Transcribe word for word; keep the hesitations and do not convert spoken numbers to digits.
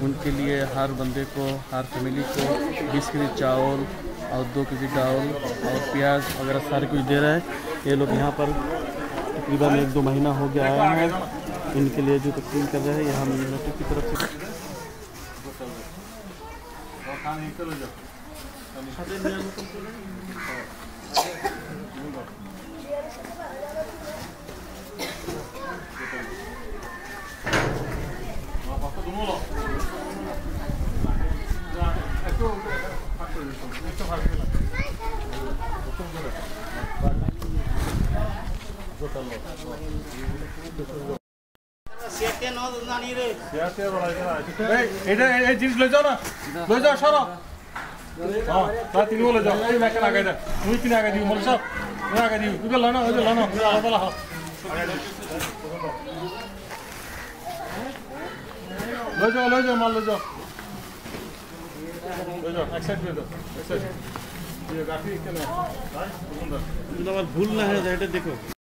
उनके लिए हर बंदे को, हर फैमिली को बीस के जी चावल और दो के जी दाल और प्याज वगैरह सारे कुछ दे रहा है। ये लोग यहाँ पर तकरीबन एक दो महीना हो गया आया है, इनके लिए जो तकसीम कर रहे हैं यहाँ यूनिवर्सिटी की तरफ से। জিনিস লই যাও না, লই যাও সরো। হ্যাঁ তাই তিনি বলে যাও, এই মেকেন আগে দে, তুই কিনে আগে দিবি, মনে সব তুমি আগে দিবি, তুই লয় না, ওই যে লয় না, আলাদা হ লই যাও, লই যাও, মাল লই যাও, লই যাও, এক সাইড লই যাও, এক সাইড। ये गाठी के ना, भाई, सुंदर। भूल ना है, देखो।